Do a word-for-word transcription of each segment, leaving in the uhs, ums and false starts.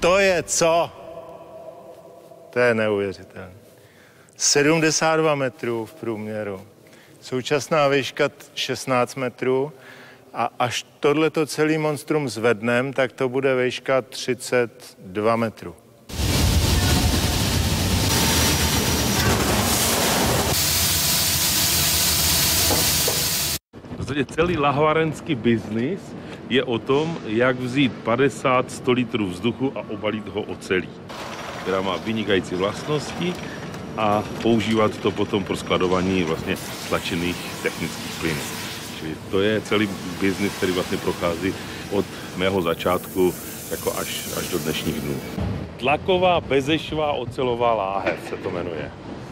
to je co? To je neuvěřitelné. sedmdesát dva metrů v průměru. Současná výška šestnáct metrů a až tohleto celý monstrum zvednem, tak to bude výška třicet dva metrů. Celý lahvárenský biznis je o tom, jak vzít padesát sto litrů vzduchu a obalit ho ocelí, která má vynikající vlastnosti a používat to potom pro skladování vlastně stlačených technických plynů. Čili to je celý biznis, který vlastně prochází od mého začátku jako až, až do dnešních dnů. Tlaková bezešvá ocelová láhev se to jmenuje.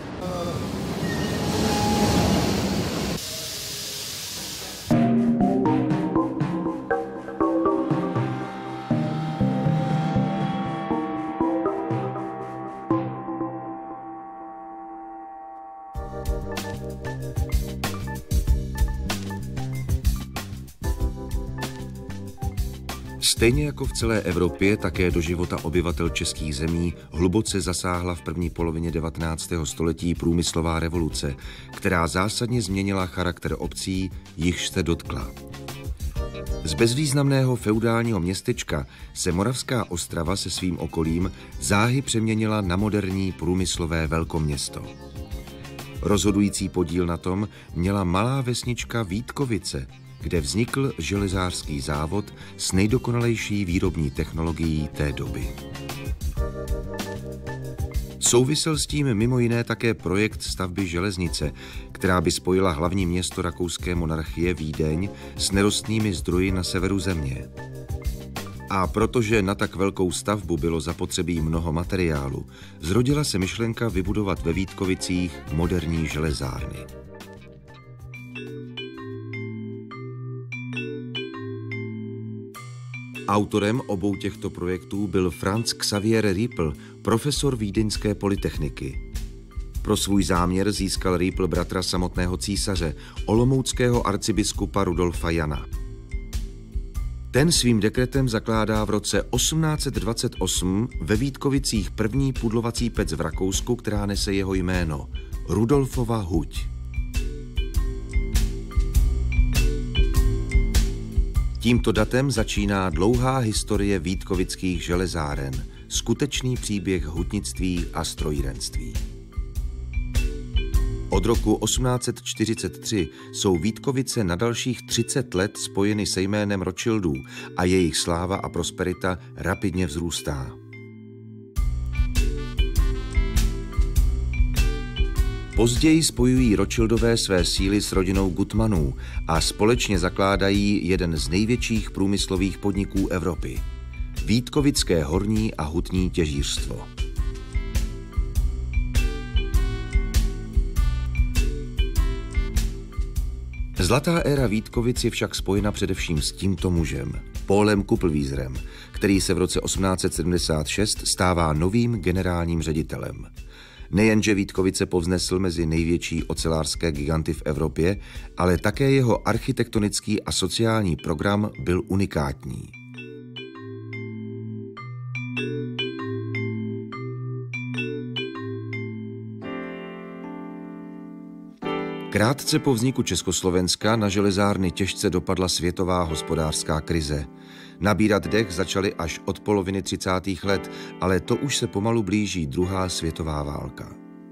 Stejně jako v celé Evropě, také do života obyvatel českých zemí hluboce zasáhla v první polovině devatenáctého století průmyslová revoluce, která zásadně změnila charakter obcí, jichž se dotkla. Z bezvýznamného feudálního městečka se Moravská Ostrava se svým okolím záhy přeměnila na moderní průmyslové velkoměsto. Rozhodující podíl na tom měla malá vesnička Vítkovice, kde vznikl železářský závod s nejdokonalejší výrobní technologií té doby. Souvisel s tím mimo jiné také projekt stavby železnice, která by spojila hlavní město rakouské monarchie Vídeň s nerostnými zdroji na severu země. A protože na tak velkou stavbu bylo zapotřebí mnoho materiálu, zrodila se myšlenka vybudovat ve Vítkovicích moderní železárny. Autorem obou těchto projektů byl Franz Xaver Riepl, profesor Vídeňské polytechniky. Pro svůj záměr získal Riepl bratra samotného císaře, olomouckého arcibiskupa Rudolfa Jana. Ten svým dekretem zakládá v roce osmnáct set dvacet osm ve Vítkovicích první pudlovací pec v Rakousku, která nese jeho jméno – Rudolfova huť. Tímto datem začíná dlouhá historie vítkovických železáren, skutečný příběh hutnictví a strojírenství. Od roku osmnáct set čtyřicet tři jsou Vítkovice na dalších třicet let spojeny se jménem Rothschildů a jejich sláva a prosperita rapidně vzrůstá. Později spojují Rothschildové své síly s rodinou Gutmanů a společně zakládají jeden z největších průmyslových podniků Evropy – Vítkovické horní a hutní těžířstvo. Zlatá éra Vítkovic je však spojena především s tímto mužem, Paulem Kupelwieserem, který se v roce osmnáct set sedmdesát šest stává novým generálním ředitelem. Nejenže Vítkovice povznesl mezi největší ocelářské giganty v Evropě, ale také jeho architektonický a sociální program byl unikátní. Krátce po vzniku Československa na železárny těžce dopadla světová hospodářská krize. Nabírat dech začaly až od poloviny třicátých let, ale to už se pomalu blíží druhá světová válka.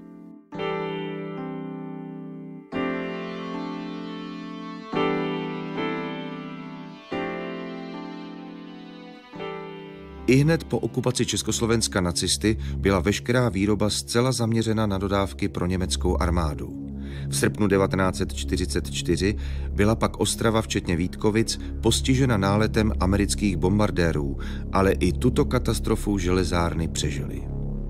Ihned po okupaci Československa nacisty byla veškerá výroba zcela zaměřena na dodávky pro německou armádu. V srpnu devatenáct set čtyřicet čtyři byla pak Ostrava včetně Vítkovic postižena náletem amerických bombardérů, ale i tuto katastrofu železárny přežily.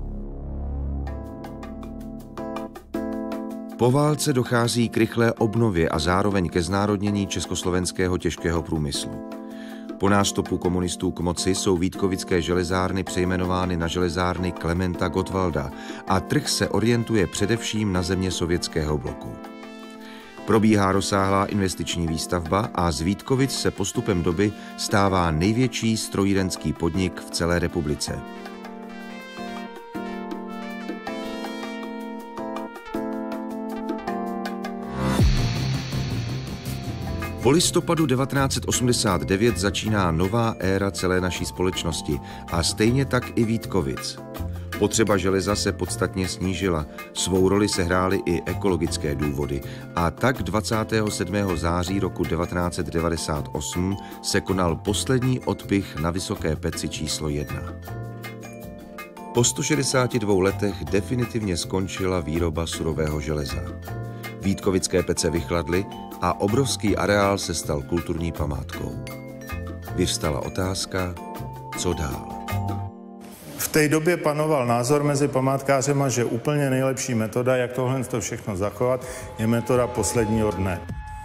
Po válce dochází k rychlé obnově a zároveň ke znárodnění československého těžkého průmyslu. Po nástupu komunistů k moci jsou vítkovické železárny přejmenovány na železárny Klementa Gottwalda a trh se orientuje především na země sovětského bloku. Probíhá rozsáhlá investiční výstavba a z Vítkovic se postupem doby stává největší strojírenský podnik v celé republice. Po listopadu devatenáct set osmdesát devět začíná nová éra celé naší společnosti a stejně tak i Vítkovic. Potřeba železa se podstatně snížila, svou roli sehrály i ekologické důvody a tak dvacátého sedmého září roku devatenáct set devadesát osm se konal poslední odpych na Vysoké Peci číslo jedna. Po sto šedesáti dvou letech definitivně skončila výroba surového železa. Vítkovické pece vychladly a obrovský areál se stal kulturní památkou. Vyvstala otázka, co dál. V té době panoval názor mezi památkářema, že úplně nejlepší metoda, jak tohle to všechno zachovat, je metoda posledního dne.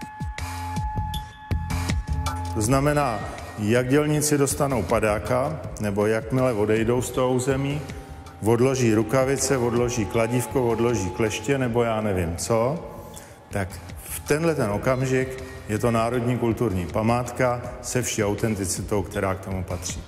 To znamená, jak dělníci dostanou padáka, nebo jakmile odejdou z toho území, odloží rukavice, odloží kladívko, odloží kleště, nebo já nevím co, tak v tenhle ten okamžik je to národní kulturní památka se vší autenticitou, která k tomu patří.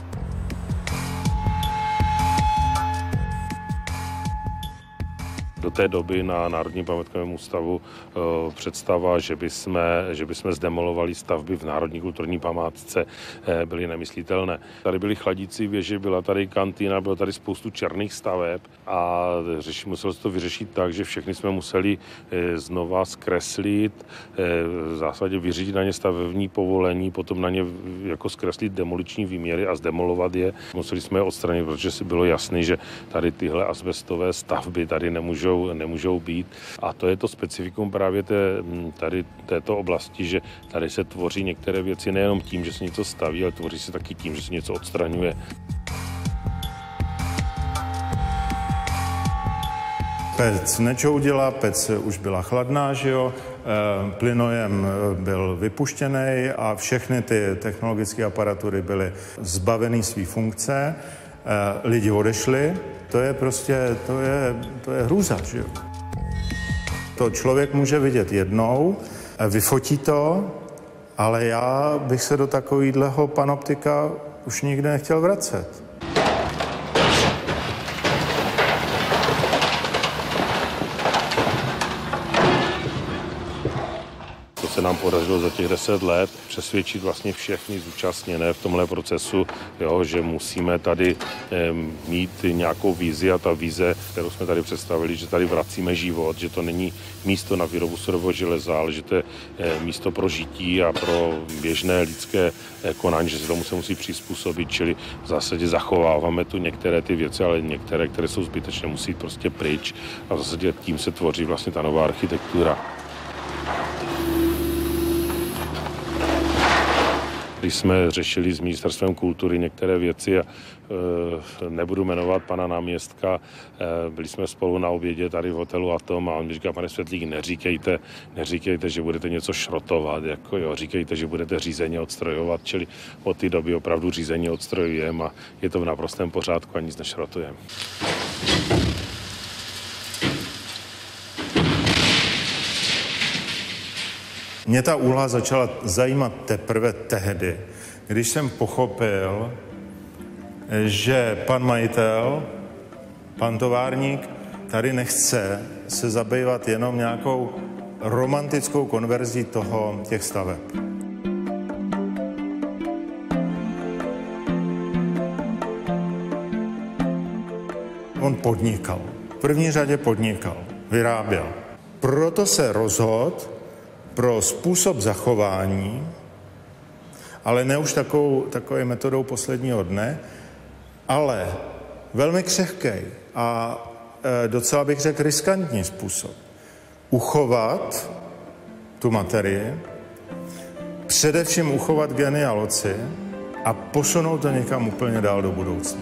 Do té doby na Národním památkovém ústavu e, představa, že bychom, že bychom zdemolovali stavby v Národní kulturní památce, e, byly nemyslitelné. Tady byly chladící věže, byla tady kantýna, bylo tady spoustu černých staveb a řeši, muselo se to vyřešit tak, že všechny jsme museli e, znova zkreslit, e, v zásadě vyřídit na ně stavební povolení, potom na ně jako zkreslit demoliční výměry a zdemolovat je. Museli jsme je odstranit, protože si bylo jasné, že tady tyhle asbestové stavby tady nemůžou nemůžou být. A to je to specifikum právě té, tady této oblasti, že tady se tvoří některé věci nejenom tím, že se něco staví, ale tvoří se taky tím, že se něco odstraňuje. Pec nečoudila, pec už byla chladná, že jo, plynojem byl vypuštěný a všechny ty technologické aparatury byly zbaveny své funkce. Lidi odešli, to je prostě, to je, to je hrůza, že jo. To člověk může vidět jednou, vyfotí to, ale já bych se do takovýhleho panoptika už nikdy nechtěl vracet. Se nám podařilo za těch deset let přesvědčit vlastně všechny zúčastněné v tomhle procesu, jo, že musíme tady e, mít nějakou vizi a ta vize, kterou jsme tady představili, že tady vracíme život, že to není místo na výrobu surového železa, ale že to je e, místo pro žití a pro běžné lidské e, konání, že se tomu se musí přizpůsobit, čili v zásadě zachováváme tu některé ty věci, ale některé, které jsou zbytečné, musí jít prostě pryč a v zásadě tím se tvoří vlastně ta nová architektura. Když jsme řešili s Ministerstvem kultury některé věci a e, nebudu jmenovat pana náměstka, e, byli jsme spolu na obědě tady v hotelu Atom a on mi říká, pane Světlík, neříkejte, neříkejte, že budete něco šrotovat, jako jo, říkejte, že budete řízeně odstrojovat, čili od té doby opravdu řízeně odstrojujeme a je to v naprostém pořádku a nic nešrotujeme. Mě ta úloha začala zajímat teprve tehdy, když jsem pochopil, že pan majitel, pan továrník tady nechce se zabývat jenom nějakou romantickou konverzí toho, těch staveb. On podnikal. V první řadě podnikal, vyráběl. Proto se rozhodl pro způsob zachování, ale ne už takovou, takovou metodou posledního dne, ale velmi křehký a e, docela bych řekl riskantní způsob. Uchovat tu materii, především uchovat genealoci a posunout to někam úplně dál do budoucna.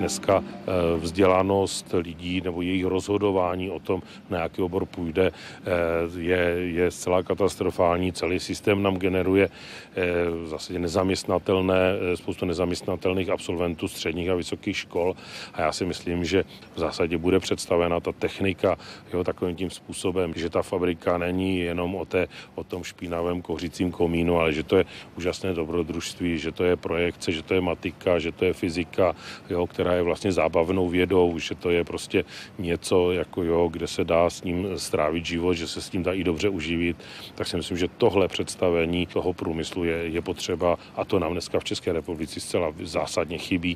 dneska vzdělanost lidí nebo jejich rozhodování o tom, na jaký obor půjde, je, je zcela katastrofální. Celý systém nám generuje v zásadě nezaměstnatelné, spoustu nezaměstnatelných absolventů středních a vysokých škol a já si myslím, že v zásadě bude představena ta technika jo, takovým tím způsobem, že ta fabrika není jenom o, té, o tom špinavém kouřícím komínu, ale že to je úžasné dobrodružství, že to je projekce, že to je matika, že to je fyzika, jo, která je vlastně zábavnou vědou, že to je prostě něco, jako jo, kde se dá s ním strávit život, že se s tím dá i dobře uživit, tak si myslím, že tohle představení toho průmyslu je, je potřeba a to nám dneska v České republice zcela zásadně chybí.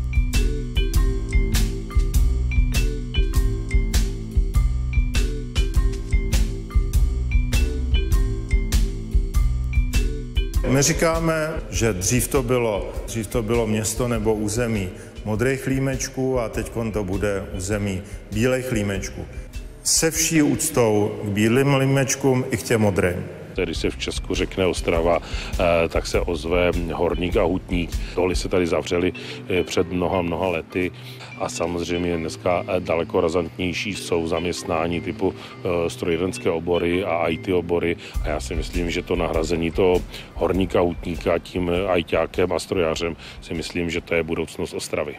My říkáme, že dřív to bylo, dřív to bylo město nebo území modrých límečků a teď to bude území bílých límečků. Se vší úctou k bílým límečkům i k těm modrým. Když se v Česku řekne Ostrava, tak se ozve Horník a Hutník. Doly se tady zavřely před mnoha, mnoha lety a samozřejmě dneska daleko razantnější jsou zaměstnání typu strojírenské obory a í té obory a já si myslím, že to nahrazení toho Horníka a Hutníka tím ajťákem a strojařem si myslím, že to je budoucnost Ostravy.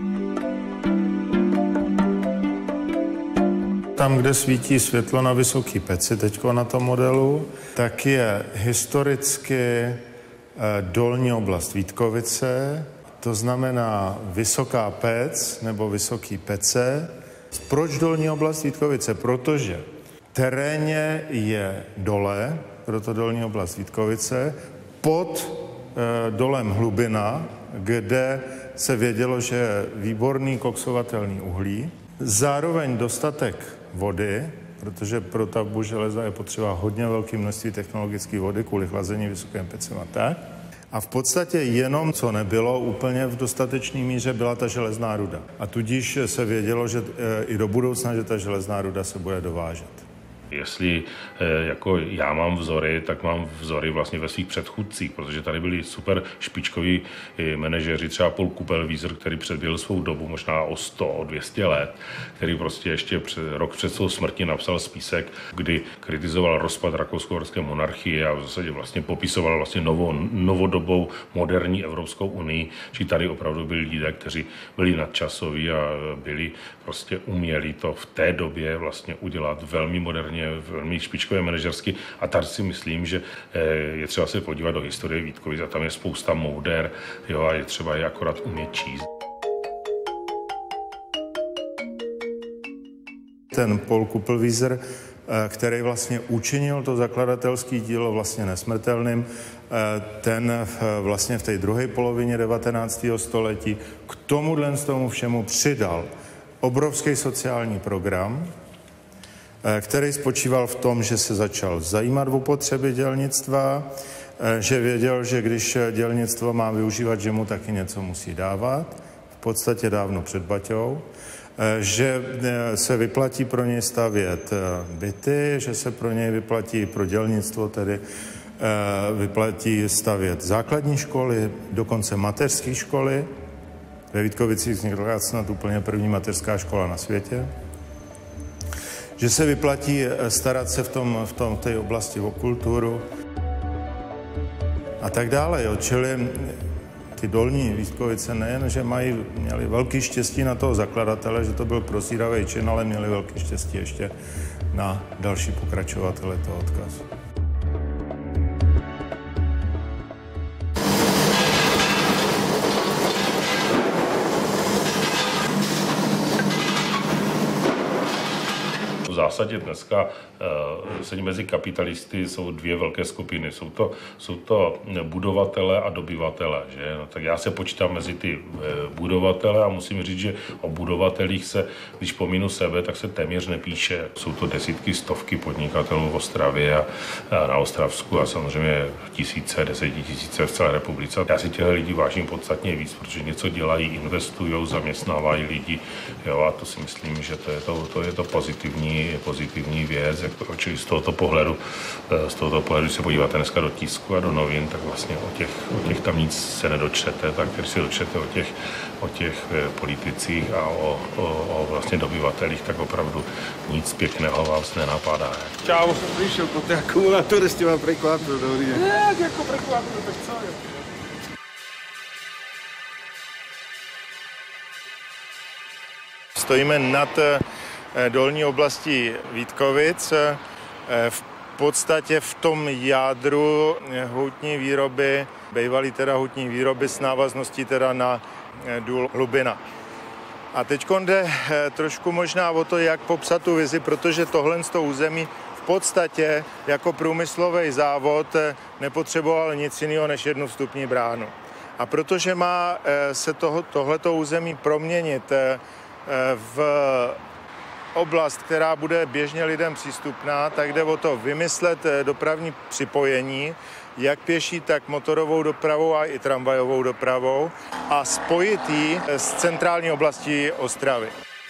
Tam, kde svítí světlo na Vysoký Peci teďko na tom modelu, tak je historicky dolní oblast Vítkovice, to znamená Vysoká Pec nebo Vysoký Pece. Proč dolní oblast Vítkovice? Protože terénně je dole, proto dolní oblast Vítkovice, pod dolem Hlubina, kde se vědělo, že je výborný koksovatelný uhlí, zároveň dostatek vody, protože pro tavbu železa je potřeba hodně velké množství technologické vody kvůli chlazení vysokým pecem a tak. A v podstatě jenom, co nebylo úplně v dostatečné míře, byla ta železná ruda. A tudíž se vědělo, že i do budoucna, že ta železná ruda se bude dovážet. Jestli jako já mám vzory, tak mám vzory vlastně ve svých předchůdcích, protože tady byli super špičkoví manažeři, třeba Paul Kupelwieser, který předběhl svou dobu, možná o sto, o dvě stě let, který prostě ještě před, rok před svou smrtí napsal spisek, kdy kritizoval rozpad rakousko-uherské monarchie a v zásadě vlastně popisoval vlastně novou, novodobou moderní Evropskou unii, či tady opravdu byli lidé, kteří byli nadčasoví a byli prostě uměli to v té době vlastně udělat velmi moderně, velmi špičkové manažersky a tady si myslím, že je třeba se podívat do historie Vítkovic a tam je spousta mouder, jo, a je třeba je akorát umět číst. Ten Paul Kupelwieser, který vlastně učinil to zakladatelské dílo vlastně nesmrtelným, ten vlastně v té druhé polovině devatenáctého století k tomuhle z tomu všemu přidal obrovský sociální program, který spočíval v tom, že se začal zajímat o potřeby dělnictva, že věděl, že když dělnictvo má využívat, že mu taky něco musí dávat, v podstatě dávno před Baťou, že se vyplatí pro něj stavět byty, že se pro něj vyplatí pro dělnictvo tedy vyplatí stavět základní školy, dokonce mateřské školy. Ve Vítkovicích vznikla snad úplně první mateřská škola na světě. Že se vyplatí starat se v tom, v tom, v té oblasti o kulturu a tak dále. Jo. Čili ty dolní Vítkovice nejen, že mají, měli velký štěstí na toho zakladatele, že to byl prozíravý čin, ale měli velký štěstí ještě na další pokračovatele toho odkazu. V zásadě dneska se mezi kapitalisty jsou dvě velké skupiny. Jsou to, jsou to budovatele a dobyvatele. Že? No, tak já se počítám mezi ty budovatele a musím říct, že o budovatelích se, když pominu sebe, tak se téměř nepíše. Jsou to desítky, stovky podnikatelů v Ostravě a, a na Ostravsku a samozřejmě tisíce, desetitisíce v celé republice. Já si těchto lidí vážím podstatně víc, protože něco dělají, investují, zaměstnávají lidi. Jo, a to si myslím, že to je to, to, je to pozitivní pozitivní věc, jako, čili z tohoto pohledu, z tohoto pohledu, když se podíváte dneska do tisku a do novin, tak vlastně o těch, o těch tam nic se nedočtete, tak když si dočtete o těch, o těch politicích a o, o, o vlastně dobyvatelích, tak opravdu nic pěkného vás nenapadá. Čau. Přišel po té akumulátory, s těma prekvapil, dobrý den. Ne, jako prekvapil, tak co je? Stojíme nad dolní oblastí Vítkovic, v podstatě v tom jádru hutní výroby, bývalý teda hutní výroby s návazností teda na důl Hlubina. A teď jde trošku možná o to, jak popsat tu vizi, protože tohle z toho území v podstatě jako průmyslový závod nepotřeboval nic jiného než jednu vstupní bránu. A protože má se toho, tohleto území proměnit v oblast, která bude běžně lidem přístupná, tak jde o to vymyslet dopravní připojení, jak pěší, tak motorovou dopravou a i tramvajovou dopravou a spojit ji s centrální oblastí Ostravy.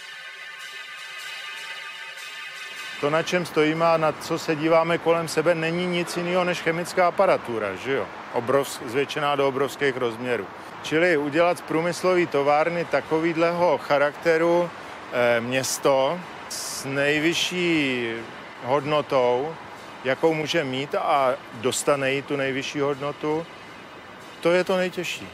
To, na čem stojíme a na co se díváme kolem sebe, není nic jiného než chemická aparatura, že jo? Obrov, zvětšená do obrovských rozměrů. Čili udělat z průmyslové továrny takovýhleho charakteru e, město s nejvyšší hodnotou, jakou může mít a dostane jí tu nejvyšší hodnotu, to je to nejtěžší.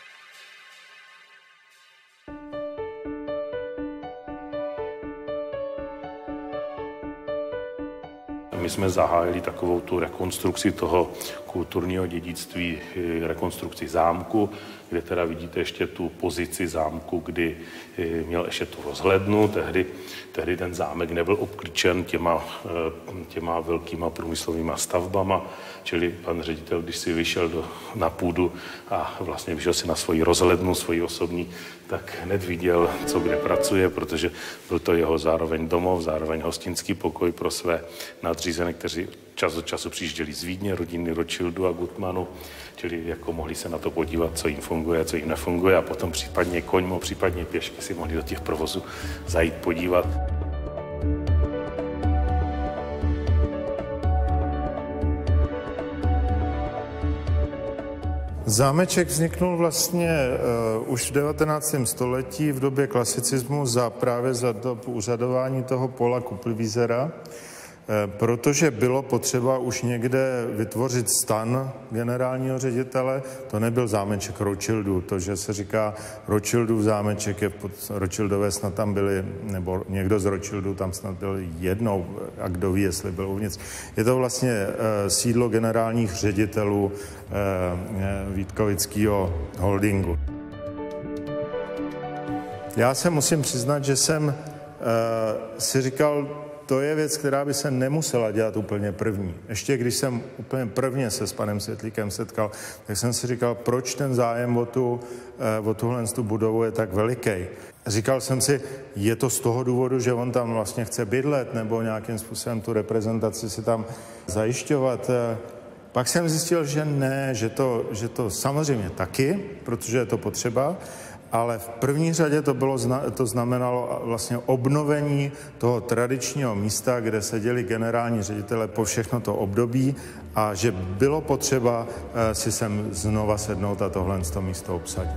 My jsme zahájili takovou tu rekonstrukci toho kulturního dědictví, rekonstrukci zámku, kde teda vidíte ještě tu pozici zámku, kdy měl ještě tu rozhlednu. Tehdy, tehdy ten zámek nebyl obklíčen těma, těma velkýma průmyslovýma stavbama, čili pan ředitel, když si vyšel do, na půdu a vlastně vyšel si na svoji rozhlednu, svoji osobní, tak hned viděl, co kde pracuje, protože byl to jeho zároveň domov, zároveň hostinský pokoj pro své nadřízené, kteří čas od času přijížděli z Vídně, rodiny Rothschildu a Gutmannu, čili jako mohli se na to podívat, co jim funguje a co jim nefunguje a potom případně koňmo, případně pěšky si mohli do těch provozů zajít podívat. Zámeček vzniknul vlastně uh, už v devatenáctém století v době klasicismu za právě za dob úřadování toho Paula Kupelwiesera, protože bylo potřeba už někde vytvořit stan generálního ředitele. To nebyl zámeček Rothschildů, to, že se říká Rothschildův zámeček, je pod, Rothschildové snad tam byli, nebo někdo z Rothschildů tam snad byl jednou, a kdo ví, jestli byl uvnitř. Je to vlastně e, sídlo generálních ředitelů e, Vítkovického holdingu. Já se musím přiznat, že jsem e, si říkal, to je věc, která by se nemusela dělat úplně první. Ještě když jsem úplně prvně se s panem Světlíkem setkal, tak jsem si říkal, proč ten zájem o, tu, o tuhle tu budovu je tak veliký. Říkal jsem si, je to z toho důvodu, že on tam vlastně chce bydlet nebo nějakým způsobem tu reprezentaci si tam zajišťovat. Pak jsem zjistil, že ne, že to, že to samozřejmě taky, protože je to potřeba, ale v první řadě to, bylo, to znamenalo vlastně obnovení toho tradičního místa, kde seděli generální ředitele po všechno to období a že bylo potřeba si sem znova sednout a tohle to místo obsadit.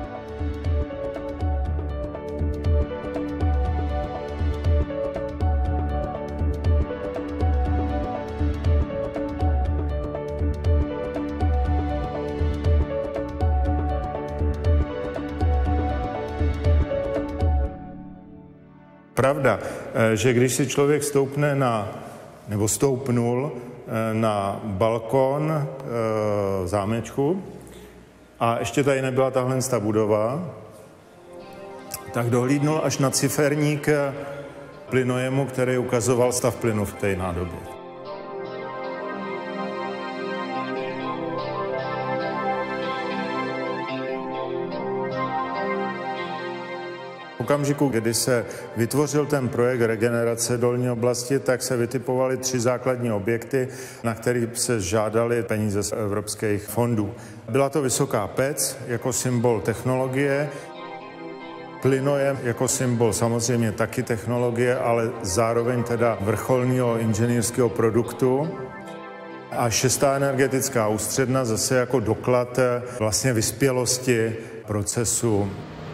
Pravda, že když si člověk stoupne na, nebo stoupnul na balkon e, zámečku a ještě tady nebyla tahle ta budova, tak dohlídnul až na ciferník plynojemu, který ukazoval stav plynu v té nádobě. V okamžiku, kdy se vytvořil ten projekt regenerace dolní oblasti, tak se vytipovaly tři základní objekty, na které se žádaly peníze z evropských fondů. Byla to vysoká pec jako symbol technologie. Plynojem jako symbol samozřejmě taky technologie, ale zároveň teda vrcholného inženýrského produktu. A šestá energetická ústředna zase jako doklad vlastně vyspělosti procesu.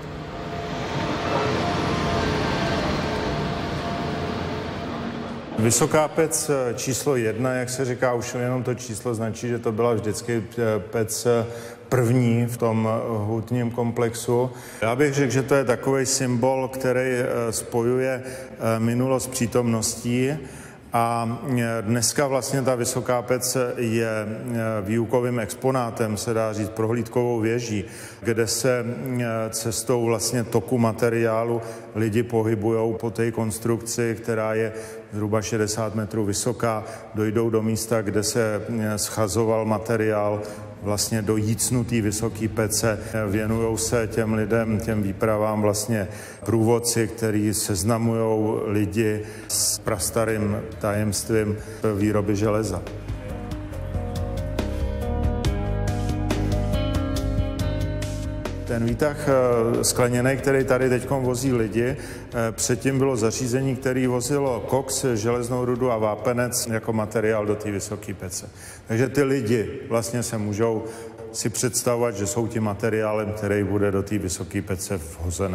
Vysoká pec číslo jedna, jak se říká, už jenom to číslo značí, že to byla vždycky pec první v tom hutním komplexu. Já bych řekl, že to je takový symbol, který spojuje minulost s přítomností. A dneska vlastně ta Vysoká pec je výukovým exponátem, se dá říct, prohlídkovou věží, kde se cestou vlastně toku materiálu lidi pohybujou po té konstrukci, která je zhruba šedesát metrů vysoká, dojdou do místa, kde se schazoval materiál vlastně do jícnutý vysoký pece. Věnujou se těm lidem, těm výpravám vlastně průvodci, kteří seznamují lidi s prastarým tajemstvím výroby železa. Ten výtah skleněný, který tady teď vozí lidi, předtím bylo zařízení, které vozilo koks, železnou rudu a vápenec jako materiál do té vysoké pece. Takže ty lidi vlastně se můžou si představovat, že jsou tím materiálem, který bude do té vysoké pece vhozený.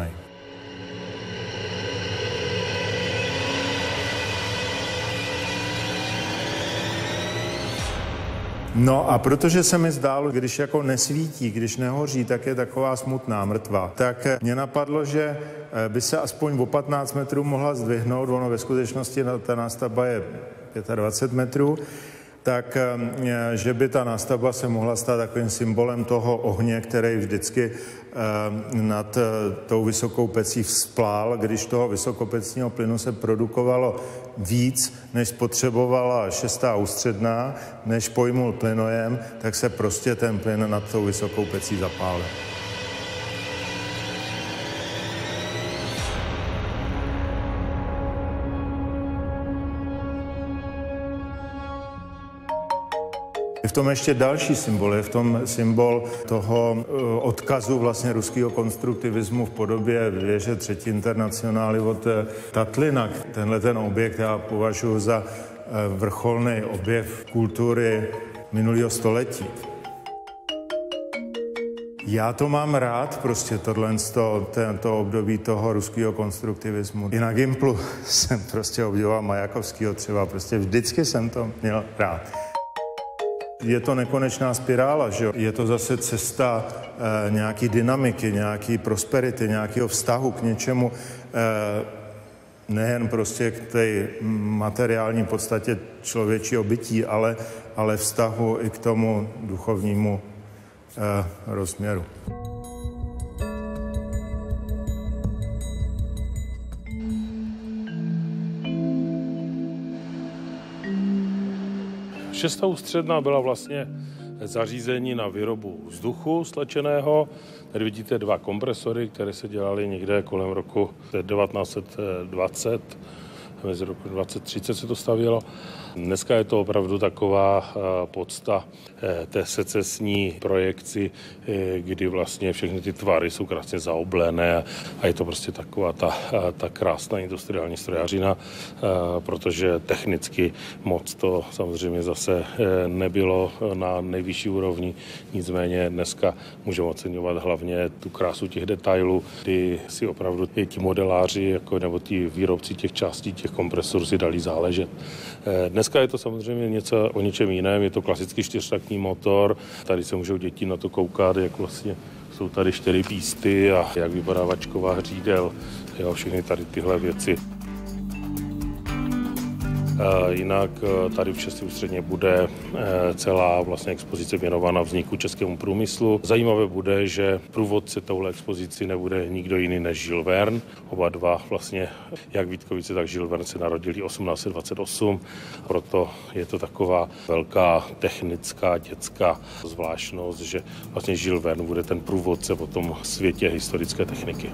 No a protože se mi zdálo, když jako nesvítí, když nehoří, tak je taková smutná, mrtvá, tak mě napadlo, že by se aspoň o patnáct metrů mohla zdvihnout, ono ve skutečnosti ta nástavba je dvacet pět metrů, tak že by ta nástavba se mohla stát takovým symbolem toho ohně, který vždycky nad tou vysokou pecí vzplál, když toho vysokopecního plynu se produkovalo víc, než spotřebovala šestá ústředná, než pojmul plynojem, tak se prostě ten plyn nad tou vysokou pecí zapálil. Je v tom ještě další symbol, je v tom symbol toho odkazu vlastně ruského konstruktivismu v podobě věže třetí internacionály od Tatlina. Tenhle ten objekt já považuji za vrcholný objev kultury minulého století. Já to mám rád, prostě tohle tento období toho ruského konstruktivismu. I na Gimplu jsem prostě obdivoval Majakovského třeba, prostě vždycky jsem to měl rád. Je to nekonečná spirála, že? Je to zase cesta e, nějaký dynamiky, nějaký prosperity, nějakého vztahu k něčemu, e, nejen prostě k té materiální podstatě člověčího bytí, ale, ale vztahu i k tomu duchovnímu e, rozměru. Šestá ústředna byla vlastně zařízení na výrobu vzduchu stlačeného. Tady vidíte dva kompresory, které se dělaly někde kolem roku devatenáct set dvacet, mezi roku dvacet třicet se to stavělo. Dneska je to opravdu taková podsta té secesní projekci, kdy vlastně všechny ty tvary jsou krásně zaoblené a je to prostě taková ta, ta krásná industriální strojařina, protože technicky moc to samozřejmě zase nebylo na nejvyšší úrovni. Nicméně dneska můžeme oceňovat hlavně tu krásu těch detailů, kdy si opravdu ti modeláři jako, nebo ti výrobci těch částí, těch kompresorů si dali záležet. Dneska je to samozřejmě něco o něčem jiném, je to klasický čtyřtaktní motor. Tady se můžou děti na to koukat, jak vlastně jsou tady čtyři písty a jak vypadá vačková hřídel, jo, všechny tady tyhle věci. Jinak tady v šesté ústředně bude celá vlastně expozice věnovaná vzniku českému průmyslu. Zajímavé bude, že průvodce touhle expozici nebude nikdo jiný než Jules Verne. Oba dva vlastně, jak Vítkovice, tak Jules Verne se narodili osmnáct set dvacet osm, proto je to taková velká technická dětská zvláštnost, že vlastně Jules Verne bude ten průvodce po tom světě historické techniky.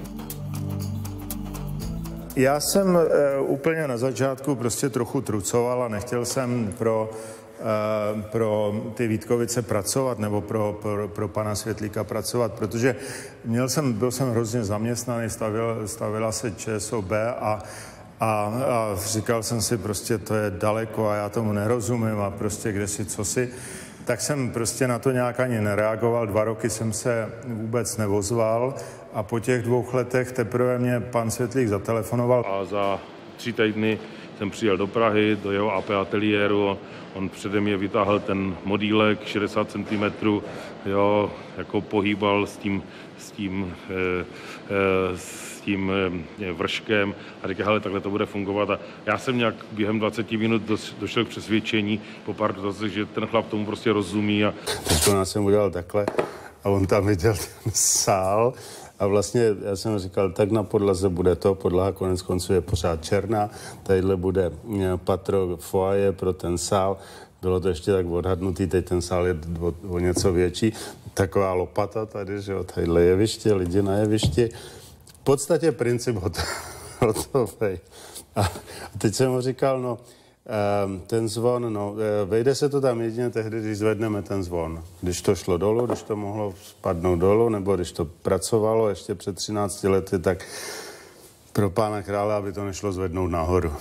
Já jsem e, úplně na začátku prostě trochu trucoval a nechtěl jsem pro pro ty Vítkovice pracovat nebo pro, pro, pro pana Světlíka pracovat, protože měl jsem, byl jsem hrozně zaměstnaný, stavil, stavila se ČSOB a, a, a říkal jsem si prostě, to je daleko a já tomu nerozumím a prostě kde si, co si. Tak jsem prostě na to nějak ani nereagoval, dva roky jsem se vůbec nevozval a po těch dvou letech teprve mě pan Světlík zatelefonoval. A za tři týdny jsem přijel do Prahy, do jeho á pé ateliéru, on přede mě vytáhl ten modílek šedesát centimetrů, jo, jako pohýbal s tím, s tím, e, e, s tím e, vrškem a říkal, hele, takhle to bude fungovat. A já jsem nějak během dvacet minut došel k přesvědčení po pár dotazech, že ten chlap tomu prostě rozumí. A... Teď já jsem udělal takhle a on tam viděl ten sál. A vlastně já jsem říkal, tak na podlaze bude to, podlaha konec konců je pořád černá, tadyhle bude patro foaje pro ten sál, bylo to ještě tak odhadnutý, teď ten sál je o, o něco větší, taková lopata tady, že jo, tadyhle jeviště, lidi na jevišti, v podstatě princip hotový. A teď jsem mu říkal, no, ten zvon, no, vejde se to tam jedině tehdy, když zvedneme ten zvon. Když to šlo dolů, když to mohlo spadnout dolů, nebo když to pracovalo ještě před třinácti lety, tak pro pána krále, aby to nešlo zvednout nahoru.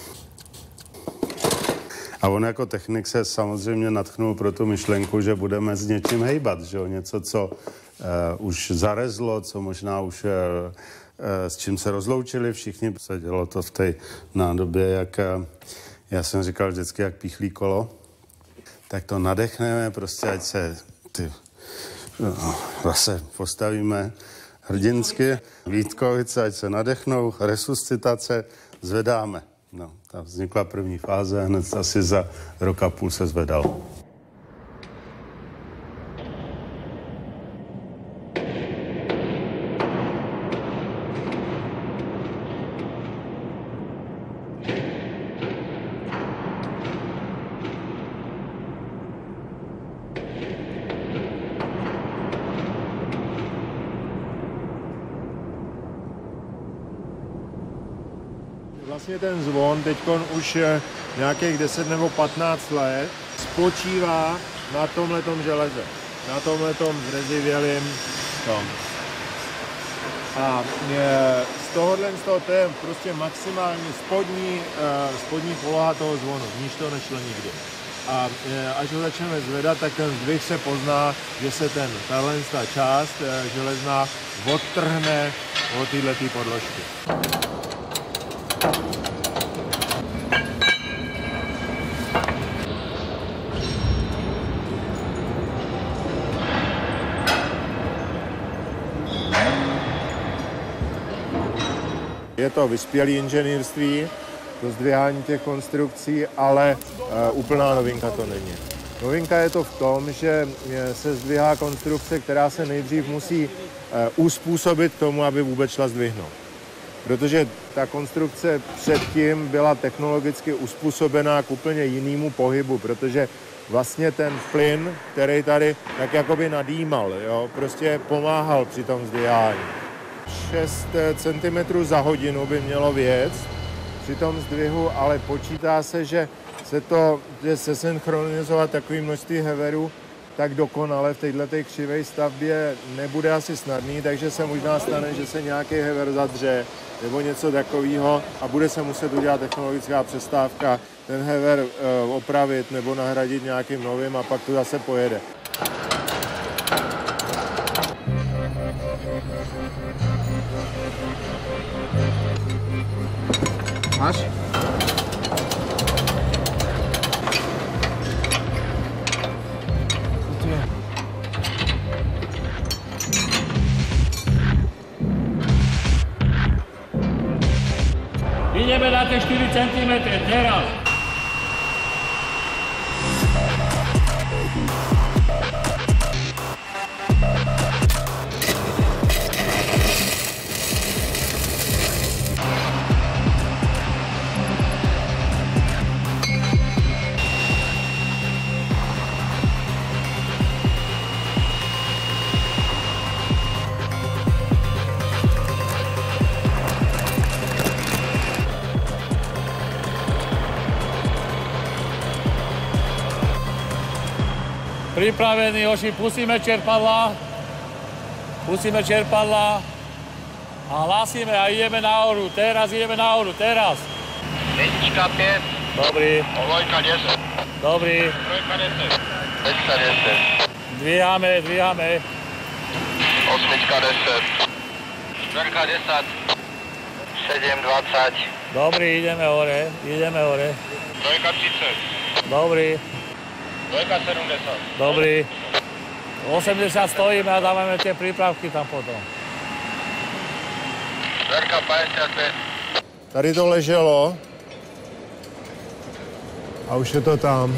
A on jako technik se samozřejmě natchnul pro tu myšlenku, že budeme s něčím hejbat, že jo, něco, co uh, už zarezlo, co možná už uh, s čím se rozloučili všichni, se dělo to v té nádobě, jak uh, já jsem říkal vždycky, jak píchlí kolo, tak to nadechneme, prostě ať se ty, no, zase postavíme hrdinsky, Vítkovice, ať se nadechnou, resuscitace, zvedáme. No, ta vznikla první fáze, hned asi za rok a půl se zvedal. Vlastně ten zvon teď už nějakých deset nebo patnáct let spočívá na tomhletom železe, na tomhletom zrezivělým tom. A z tohohle, z toho, to je prostě maximální spodní, spodní poloha toho zvonu, níž to nešlo nikdy. A až ho začneme zvedat, tak ten zdvih se pozná, že se ten, tahle část železná odtrhne od této podložky. Je to vyspělé inženýrství, to zdvihání těch konstrukcí, ale uh, úplná novinka to není. Novinka je to v tom, že se zdvihá konstrukce, která se nejdřív musí uh, uspůsobit tomu, aby vůbec šla zdvihnout. Protože ta konstrukce předtím byla technologicky uspůsobená k úplně jinému pohybu, protože vlastně ten plyn, který tady tak jakoby nadýmal, jo, prostě pomáhal při tom zdvihání. šest centimetrů za hodinu by mělo věc při tom zdvihu, ale počítá se, že se to že se synchronizovat takové množství heverů tak dokonale v této křivé stavbě nebude asi snadný, takže se možná stane, že se nějaký hever zadře nebo něco takového a bude se muset udělat technologická přestávka, ten hever e, opravit nebo nahradit nějakým novým a pak to zase pojede. Máš? Ideme na tie štyri centimetre, teraz. Pripravení, oši, pustíme čerpadla. Pustíme čerpadla. A hlásíme a ideme nahoru. Teraz ideme nahoru, teraz. Jednička pět. Dobrý. Dvojka deset. Dobrý. Trojka deset. Pětka deset. Dvíhame, dvíhame. Osmička deset. Čtvrka deset. Sedm dvacet. Dobrý, ideme hore, ideme hore. Trojka třicet. Dobrý. Dvojka sedmdesát. Dobrý. osemdesiat stojíme a dávame tie prípravky tam potom. Čtvrka padesát pět. Tady to leželo a už je to tam.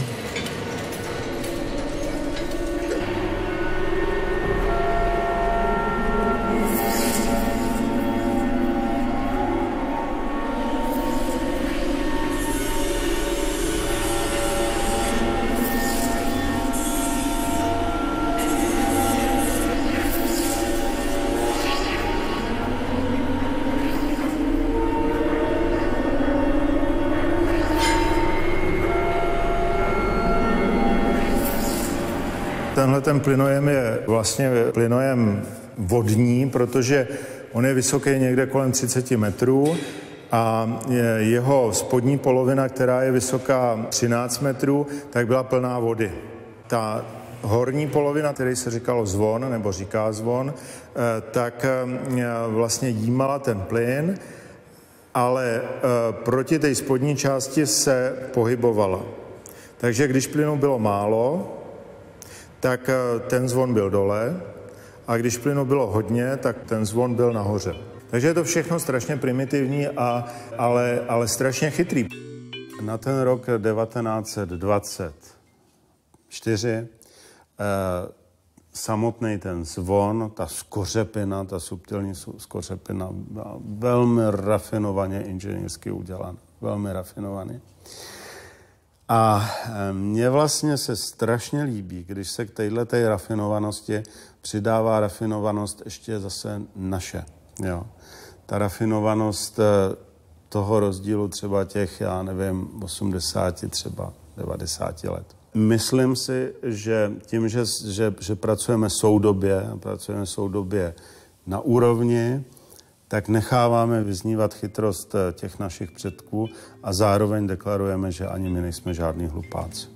Tenhle ten plynojem je vlastně plynojem vodní, protože on je vysoký někde kolem třicet metrů a jeho spodní polovina, která je vysoká třináct metrů, tak byla plná vody. Ta horní polovina, který se říkalo zvon, nebo říká zvon, tak vlastně jímala ten plyn, ale proti té spodní části se pohybovala. Takže když plynu bylo málo, tak ten zvon byl dole a když plynu bylo hodně, tak ten zvon byl nahoře. Takže je to všechno strašně primitivní, a, ale, ale strašně chytrý. Na ten rok devatenáct set dvacet čtyři eh, samotný ten zvon, ta skořepina, ta subtilní skořepina byla velmi rafinovaně inženýrsky udělaná, velmi rafinovaný. A mně vlastně se strašně líbí, když se k této rafinovanosti přidává rafinovanost ještě zase naše. Jo. Ta rafinovanost toho rozdílu třeba těch, já nevím, osmdesáti, třeba devadesáti let. Myslím si, že tím, že, že, že pracujeme soudobě, pracujeme soudobě na úrovni, tak necháváme vyznívat chytrost těch našich předků a zároveň deklarujeme, že ani my nejsme žádný hlupáci.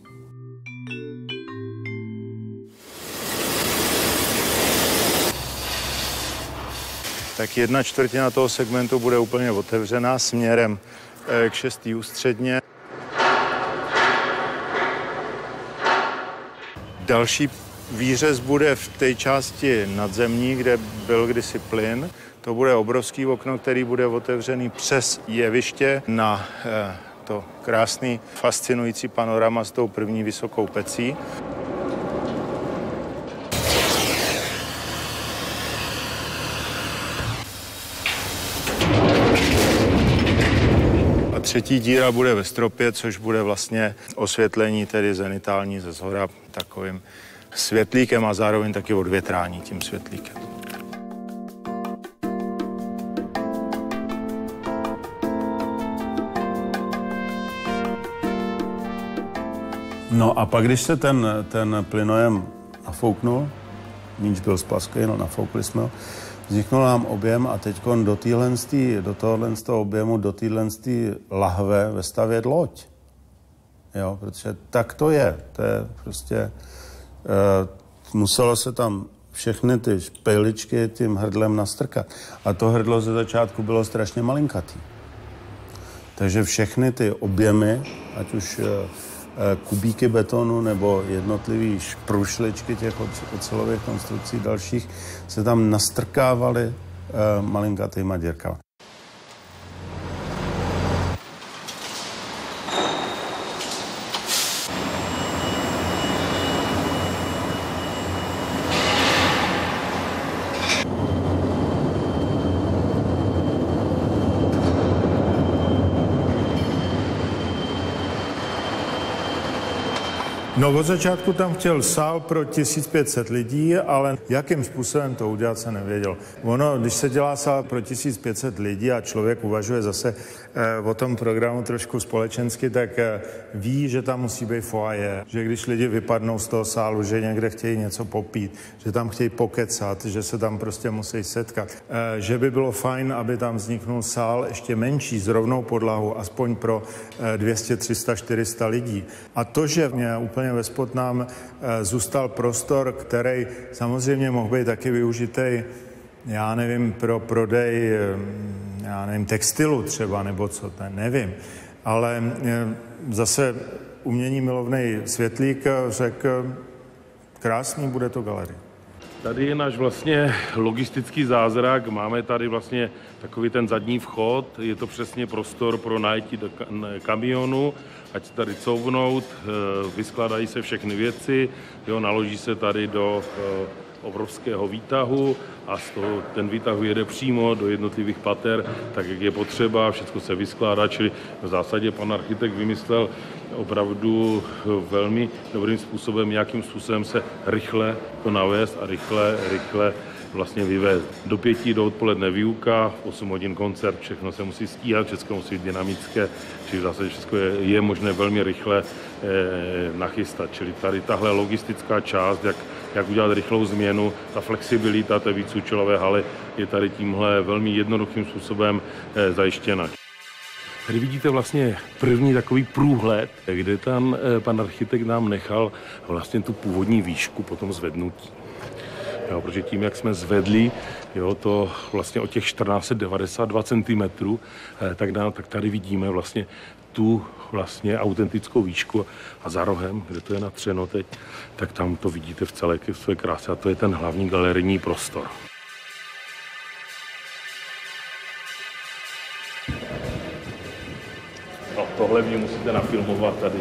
Tak jedna čtvrtina toho segmentu bude úplně otevřená směrem k šestý ústředně. Další výřez bude v té části nadzemní, kde byl kdysi plyn. To bude obrovský okno, který bude otevřený přes jeviště na eh, to krásný, fascinující panorama s tou první vysokou pecí. A třetí díra bude ve stropě, což bude vlastně osvětlení, tedy zenitální ze shora, takovým světlíkem a zároveň taky odvětrání tím světlíkem. No a pak, když se ten, ten plynojem nafouknul, níž byl splaský, no nafoukli jsme ho, vzniknul nám objem a teď do téhle, do tohohle z toho objemu, do téhle lahve vestavět loď. Jo, protože tak to je. To je prostě, e, muselo se tam všechny ty špejličky tím hrdlem nastrkat. A to hrdlo ze začátku bylo strašně malinkatý. Takže všechny ty objemy, ať už kubíky betonu nebo jednotlivý průšličky těch ocelových konstrukcí dalších se tam nastrkávaly uh, malinkatýma dírkama. No od začátku tam chtěl sál pro tisíc pět set lidí, ale jakým způsobem to udělat se nevěděl. Ono, když se dělá sál pro tisíc pět set lidí a člověk uvažuje zase o tom programu trošku společensky, tak ví, že tam musí být foyer, že když lidi vypadnou z toho sálu, že někde chtějí něco popít, že tam chtějí pokecat, že se tam prostě musí setkat. Že by bylo fajn, aby tam vzniknul sál ještě menší, s rovnou podlahu, aspoň pro dvě stě, tři sta, čtyři sta lidí. A to, že úplně ve spod nám zůstal prostor, který samozřejmě mohl být taky využitý, já nevím, pro prodej, já nevím, textilu třeba, nebo co, to nevím. Ale zase umění milovnej Světlík řekl, krásný bude to galerie. Tady je náš vlastně logistický zázrak. Máme tady vlastně takový ten zadní vchod. Je to přesně prostor pro najetí do kamionu, ať se tady couvnout, vyskladají se všechny věci, jo, naloží se tady do obrovského výtahu a z toho ten výtah jede přímo do jednotlivých pater, tak jak je potřeba, všechno se vyskládá, čili v zásadě pan architekt vymyslel opravdu velmi dobrým způsobem, jakým způsobem se rychle to navést a rychle, rychle vlastně vyvést. Do pěti do odpoledne výuka, osm hodin koncert, všechno se musí stíhat, všechno musí být dynamické, čili v zásadě všechno je, je možné velmi rychle eh, nachystat. Čili tady tahle logistická část, jak, jak udělat rychlou změnu, ta flexibilita té vícúčelové haly je tady tímhle velmi jednoduchým způsobem eh, zajištěna. Tady vidíte vlastně první takový průhled, kde tam eh, pan architekt nám nechal vlastně tu původní výšku po tom zvednutí. Jo, protože tím, jak jsme zvedli, jo, to vlastně o těch čtrnáct set devadesát dva centimetrů, eh, tak, dá, tak tady vidíme vlastně tu vlastně autentickou výšku a za rohem, kde to je natřeno teď, tak tam to vidíte v celé své kráse a to je ten hlavní galerijní prostor. No, tohle mě musíte nafilmovat tady.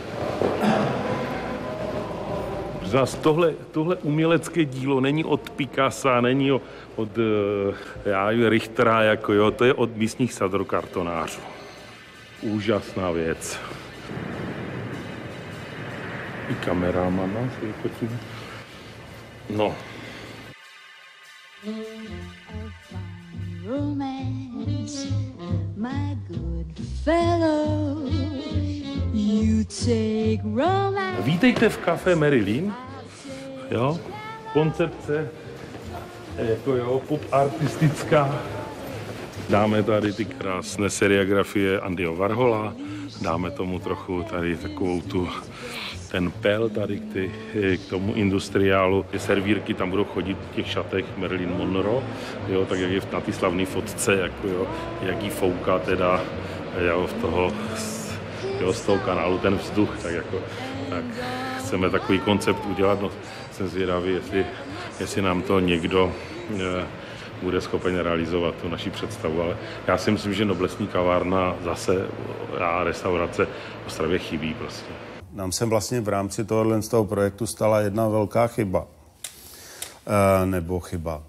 Zas tohle, tohle umělecké dílo není od Picassa, není od já, Richtera, jako jo, to je od místních sadrokartonářů. Úžasná věc. I kameramana. No. Vítejte v Café Marilyn. Jo, koncepce jako jo, pop artistická. Dáme tady ty krásné serigrafie Andyho Warhola, dáme tomu trochu tady takovou tu ten pel tady k, ty, k tomu industriálu. Ty servírky tam budou chodit v těch šatech Marilyn Monroe, jo, tak jak je na ty slavné fotce, jako jo, jak jí fouká teda jo, v toho, jo, z toho kanálu ten vzduch, tak jako, tak chceme takový koncept udělat, no, jsem zvědavý, jestli, jestli nám to někdo e, bude schopen realizovat tu naši představu, ale já si myslím, že noblesní kavárna zase a restaurace v Ostravě chybí prostě. Nám se vlastně v rámci tohohle z toho projektu stala jedna velká chyba. E, nebo chyba.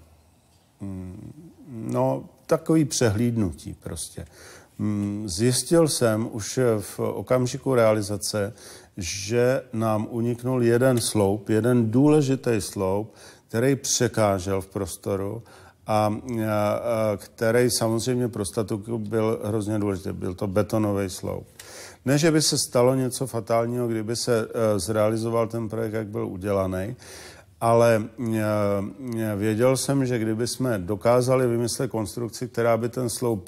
No, takový přehlídnutí prostě. Zjistil jsem už v okamžiku realizace, že nám uniknul jeden sloup, jeden důležitý sloup, který překážel v prostoru a, a který samozřejmě pro statuku byl hrozně důležitý. Byl to betonový sloup. Ne, že by se stalo něco fatálního, kdyby se zrealizoval ten projekt, jak byl udělaný, ale věděl jsem, že kdyby jsme dokázali vymyslet konstrukci, která by ten sloup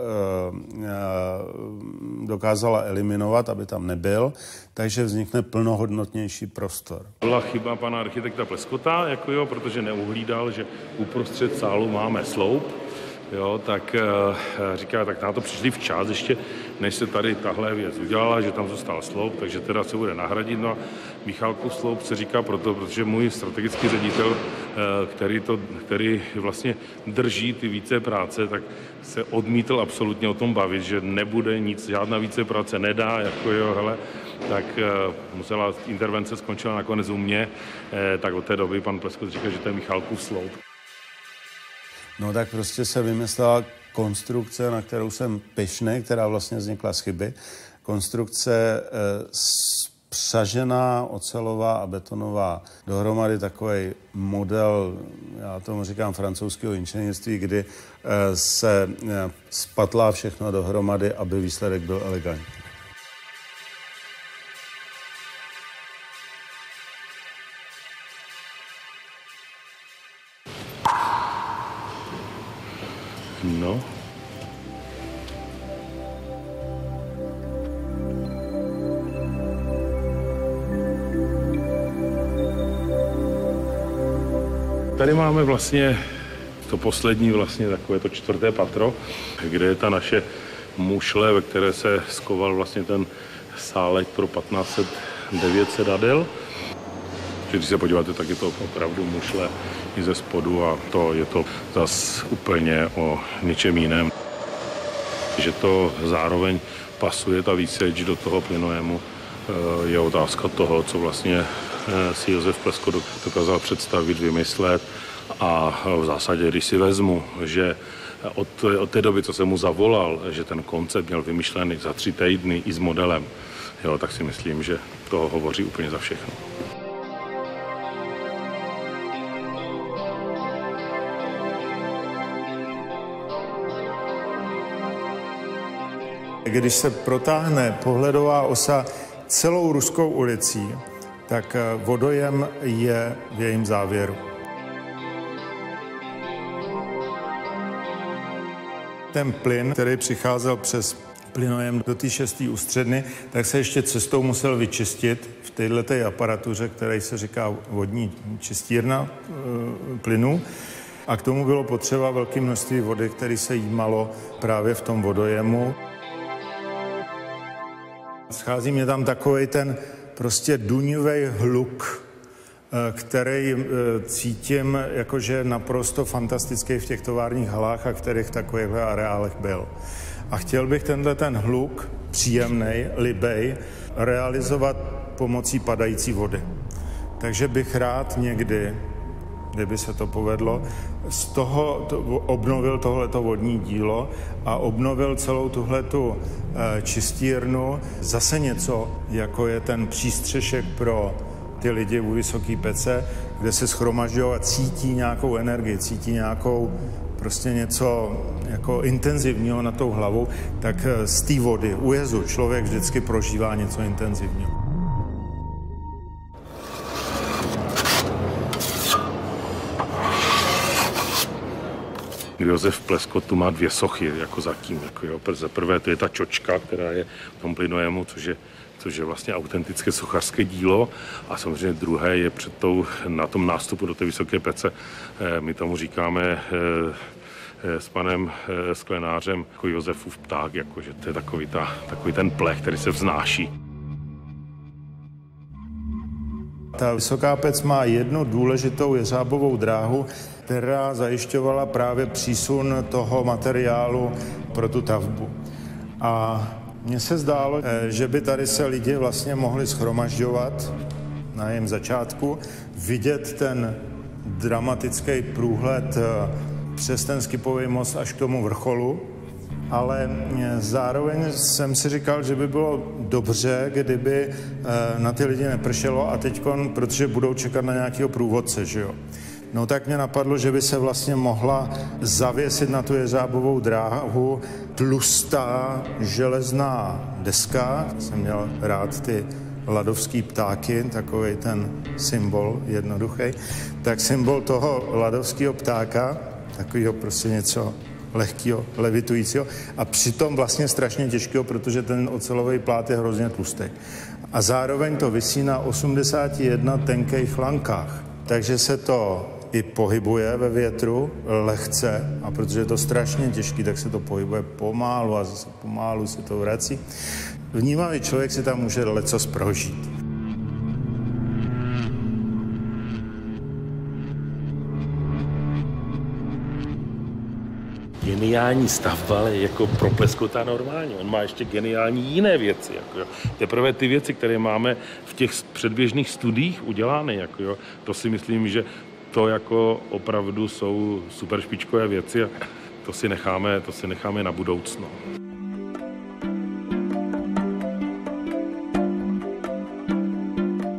dokázala eliminovat, aby tam nebyl, takže vznikne plnohodnotnější prostor. Byla chyba pana architekta Pleskota, jako jo, protože neuhlídal, že uprostřed sálu máme sloup. Jo, tak e, říká, tak na to přišli včas ještě, než se tady tahle věc udělala, že tam zůstal sloup, takže teda se bude nahradit. No a Michálkův sloup se říká proto, protože můj strategický ředitel, e, který, to, který vlastně drží ty více práce, tak se odmítl absolutně o tom bavit, že nebude nic, žádná více práce nedá, jako jo, hele, tak e, musela, intervence skončila nakonec u mě, e, tak od té doby pan Pleskot říká, že to je Michálkův sloup. No tak prostě se vymyslela konstrukce, na kterou jsem pyšnej, která vlastně vznikla z chyby. Konstrukce z spřažená ocelová a betonová dohromady, takový model, já tomu říkám francouzského inženýrství, kdy se spatlá všechno dohromady, aby výsledek byl elegantní. No. Tady máme vlastně to poslední, vlastně takové to čtvrté patro, kde je ta naše mušle, ve které se skoval vlastně ten sálek pro patnáct set devět sedadel. Když se podíváte, tak je to opravdu mušle i ze spodu a to je to zas úplně o něčem jiném. Že to zároveň pasuje ta výseč do toho plynojemu, je otázka toho, co vlastně si Josef Plesko dokázal představit, vymyslet. A v zásadě, když si vezmu, že od, od té doby, co jsem mu zavolal, že ten koncept měl vymyšlený za tři týdny i s modelem, jo, tak si myslím, že to hovoří úplně za všechno. Když se protáhne pohledová osa celou Ruskou ulicí, tak vodojem je v jejím závěru. Ten plyn, který přicházel přes plynojem do té šesté ústředny, tak se ještě cestou musel vyčistit v této aparatuře, který se říká vodní čistírna e, plynu. A k tomu bylo potřeba velké množství vody, které se jímalo právě v tom vodojemu. Schází mě tam takovej ten prostě duňový hluk, který cítím jakože naprosto fantastický v těch továrních halách, a kterých v takovýchhle areálech byl. A chtěl bych tenhle ten hluk, příjemnej, libej, realizovat pomocí padající vody. Takže bych rád někdy, kdyby se to povedlo, z toho to, obnovil tohleto vodní dílo a obnovil celou tuhletu e, čistírnu. Zase něco, jako je ten přístřešek pro ty lidi u Vysoké Pece, kde se shromažďují a cítí nějakou energii, cítí nějakou prostě něco jako intenzivního na tou hlavou, tak z té vody, u jezu, člověk vždycky prožívá něco intenzivního. Josef Plesko tu má dvě sochy, jako zatím. Jako jo. Za prvé to je ta čočka, která je v tom plynojemu, což je, což je vlastně autentické sochařské dílo. A samozřejmě druhé je před tou, na tom nástupu do té Vysoké Pece. My tomu říkáme s panem Sklenářem jako Josefův pták, jako, že to je takový, ta, takový ten plech, který se vznáší. Ta Vysoká Pec má jednu důležitou jeřábovou dráhu, která zajišťovala právě přísun toho materiálu pro tu tavbu. A mně se zdálo, že by tady se lidi vlastně mohli shromažďovat na jejím začátku, vidět ten dramatický průhled přes ten skipový most až k tomu vrcholu, ale zároveň jsem si říkal, že by bylo dobře, kdyby na ty lidi nepršelo a teďkon, protože budou čekat na nějakého průvodce, že jo. No tak mě napadlo, že by se vlastně mohla zavěsit na tu jeřábovou dráhu tlustá železná deska. Jsem měl rád ty ladovský ptáky, takovej ten symbol jednoduchý. Tak symbol toho ladovského ptáka, takového prostě něco lehkého, levitujícího a přitom vlastně strašně těžkého, protože ten ocelový plát je hrozně tlustý. A zároveň to visí na osmdesáti jedna tenkých lankách. Takže se to i pohybuje ve větru lehce a protože je to strašně těžký, tak se to pohybuje pomálu a zase pomálu se to vrací. Vnímavý člověk si tam může lecos prožít. Geniální stavba, ale jako pro Pleskota normálně. On má ještě geniální jiné věci. Jako jo. Teprve ty věci, které máme v těch předběžných studiích udělány, jako jo, to si myslím, že to jako opravdu jsou super špičkové věci a to si necháme, to si necháme na budoucno.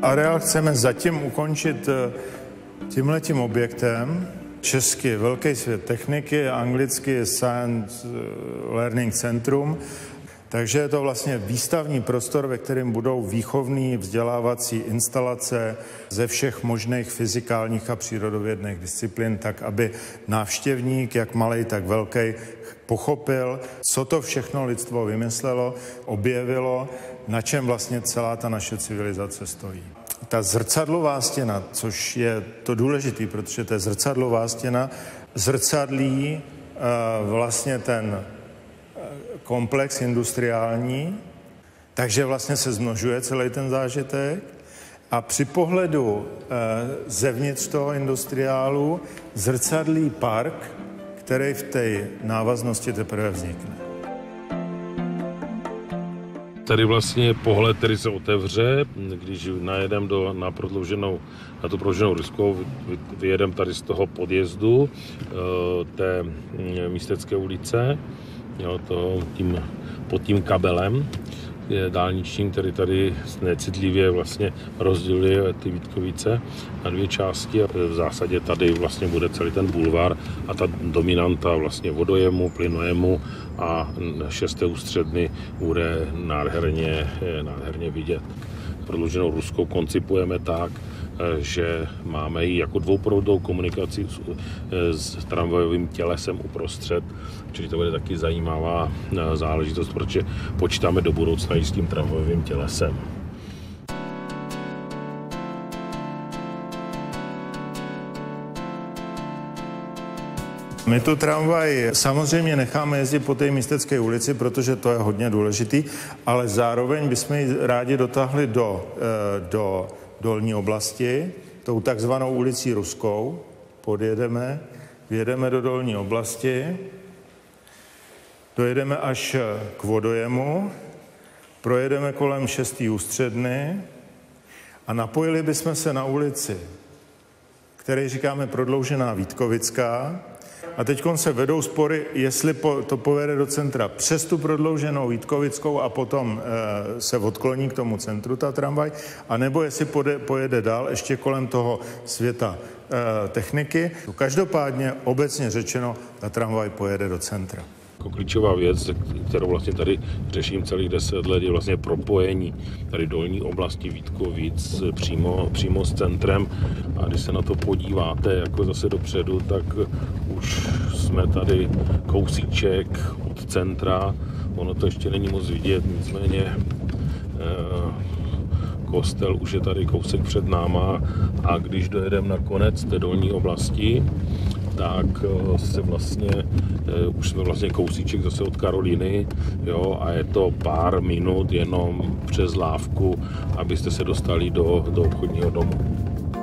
areál chceme zatím ukončit tímhletím objektem. Česky Velký svět techniky, anglicky Science Learning Centrum. Takže je to vlastně výstavní prostor, ve kterém budou výchovný vzdělávací instalace ze všech možných fyzikálních a přírodovědných disciplín, tak aby návštěvník, jak malej, tak velký, pochopil, co to všechno lidstvo vymyslelo, objevilo, na čem vlastně celá ta naše civilizace stojí. Ta zrcadlová stěna, což je to důležité, protože ta zrcadlová stěna zrcadlí uh, vlastně ten komplex industriální, takže vlastně se zmnožuje celý ten zážitek a při pohledu e, zevnitř toho industriálu zrcadlí park, který v té návaznosti teprve vznikne. Tady vlastně pohled, který se otevře, když najedeme do, na, prodlouženou, na tu prodlouženou Ruskou, vyjedeme tady z toho podjezdu e, té Místecké ulice, jo, to tím, pod tím kabelem je dálničním, který tady necitlivě vlastně rozděluje ty Vítkovice na dvě části a v zásadě tady vlastně bude celý ten bulvár a ta dominanta vlastně vodojemu, plynojemu a šesté ústředny bude nádherně, nádherně vidět. Prodlouženou Ruskou koncipujeme tak, že máme ji jako dvouproudovou komunikaci s, s tramvajovým tělesem uprostřed, čili to bude taky zajímavá záležitost, protože počítáme do budoucna i s tím tramvajovým tělesem. My tu tramvaj samozřejmě necháme jezdit po té Místecké ulici, protože to je hodně důležitý, ale zároveň bychom ji rádi dotáhli do, do dolní oblasti, tou takzvanou ulicí Ruskou. Podjedeme, vyjedeme do dolní oblasti, dojedeme až k vodojemu, projedeme kolem šesté ústředny a napojili bychom se na ulici, které říkáme prodloužená Vítkovická. A teď se vedou spory, jestli to povede do centra přes tu prodlouženou Vítkovickou a potom e, se odkloní k tomu centru ta tramvaj, anebo jestli pojede, pojede dál ještě kolem toho světa e, techniky. Každopádně obecně řečeno, ta tramvaj pojede do centra. Jako klíčová věc, kterou vlastně tady řeším celých deset let, je vlastně propojení tady dolní oblasti Vítkovic přímo, přímo s centrem. A když se na to podíváte jako zase dopředu, tak už jsme tady kousíček od centra. Ono to ještě není moc vidět, nicméně kostel už je tady kousek před náma a když dojedeme na konec té dolní oblasti, tak se vlastně, už jsme vlastně kousíček zase od Karolíny, jo, a je to pár minut jenom přes lávku, abyste se dostali do, do obchodního domu.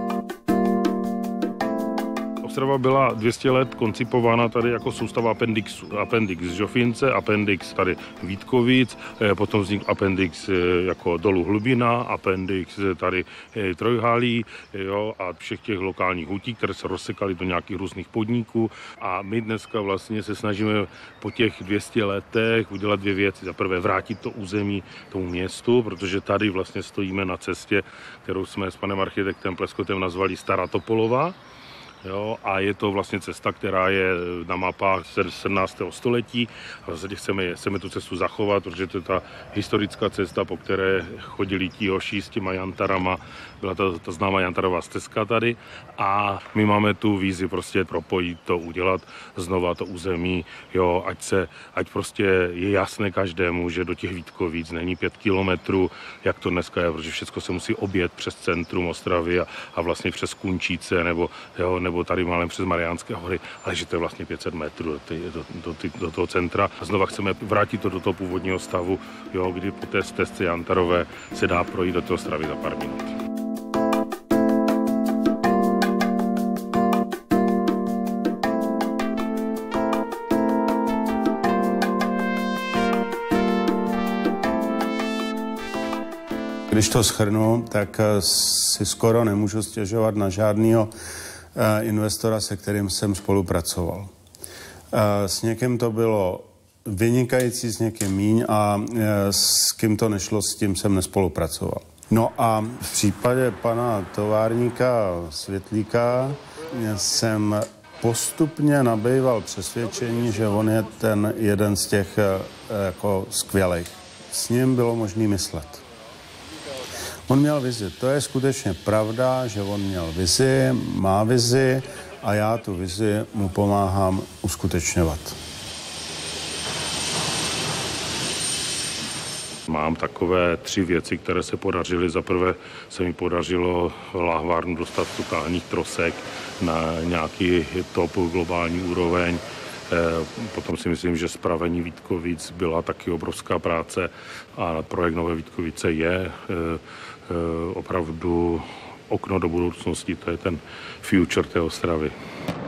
Ostrava byla dvě stě let koncipována tady jako soustava appendixu. Appendix z Žofince, appendix tady Vítkovic, potom vznikl appendix jako dolu Hlubina, appendix tady Trojhalí, jo, a všech těch lokálních hutí, které se rozsekaly do nějakých různých podniků. A my dneska vlastně se snažíme po těch dvě stě letech udělat dvě věci. Za prvé vrátit to území tomu městu, protože tady vlastně stojíme na cestě, kterou jsme s panem architektem Pleskotem nazvali Stará Topolova. Jo, a je to vlastně cesta, která je na mapách sedmnáctého století. A v zásadě chceme, chceme tu cestu zachovat, protože to je ta historická cesta, po které chodili ti hoši s těma jantarama. Byla ta, ta známá jantarová stezka tady. A my máme tu vízi prostě propojit to, udělat znova to území, jo, ať, se, ať prostě je jasné každému, že do těch Vítkovic není pět kilometrů, jak to dneska je, protože všechno se musí objet přes centrum Ostravy a, a vlastně přes Kunčice nebo, jo, nebo tady málem přes Mariánské hory, ale že to je vlastně pět set metrů do, ty, do, do, ty, do toho centra. A znova chceme vrátit to do toho původního stavu, jo, kdy po té stezce jantarové se dá projít do toho Ostravy za pár minut. Když to shrnu, tak si skoro nemůžu stěžovat na žádného investora, se kterým jsem spolupracoval. S někým to bylo vynikající, s někým míň a s kým to nešlo, s tím jsem nespolupracoval. No a v případě pana továrníka Světlíka jsem postupně nabýval přesvědčení, že on je ten jeden z těch jako skvělých. S ním bylo možné myslet. On měl vizi. To je skutečně pravda, že on měl vizi, má vizi a já tu vizi mu pomáhám uskutečňovat. Mám takové tři věci, které se podařily. Za prvé se mi podařilo lahvárnu dostat z totálních trosek na nějaký top globální úroveň. Potom si myslím, že spravení Vítkovic byla taky obrovská práce a projekt Nové Vítkovice je opravdu okno do budoucnosti, to je ten future té Ostravy.